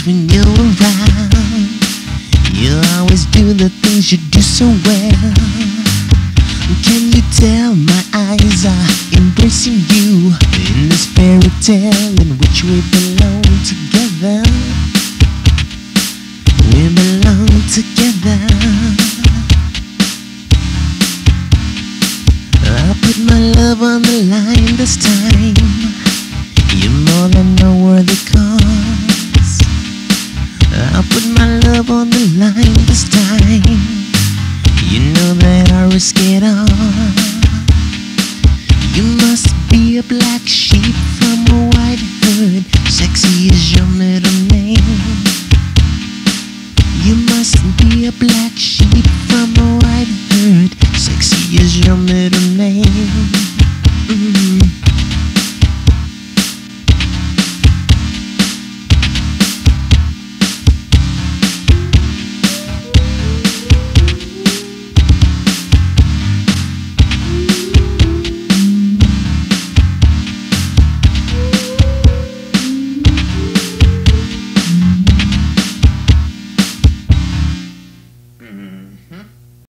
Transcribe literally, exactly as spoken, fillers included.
when you're around. You always do the things you do so well. Can you tell my eyes are embracing you in this fairy tale in which we belong together? We belong together. I'll put my love on the line this time. You're more than a worthy cause. I'll put my love on the line this time. You know that I'll risk it all. You must be a black sheep from a white hood. Sexy is your middle name. You must be a black sheep from a white hood. Sexy is your middle